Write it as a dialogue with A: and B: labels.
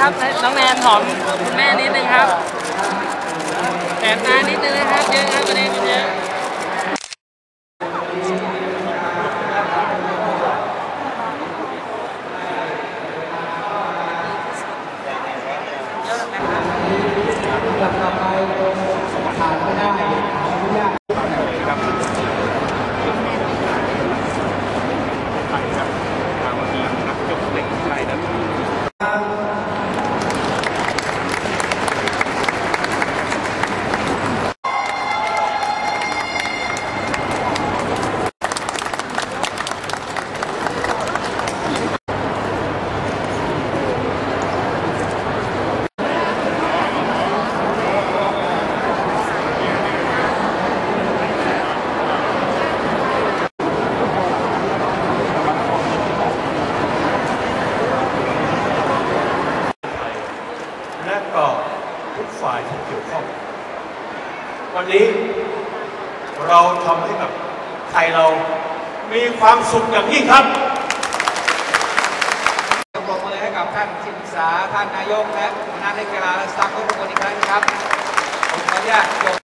A: ครับน้องแนนหอมคุณแม่นิดนึงครับแอบตานิดนึงนะครับเยอะครับประเด็นมันเยอะ
B: ต่อไปขาดไม่ได้
C: และก็ทุกฝ่ายที่เกี่ยวข้องวันนี้เราทำให้กับไทยเรามีความสุขอย่างยิ่งครับ
B: ปรบมือให้กับท่านที่ปรึกษาท่านนายกและคณะนักกีฬาและสตาฟทุกคนอีกครั้งครับผมขออนุญาต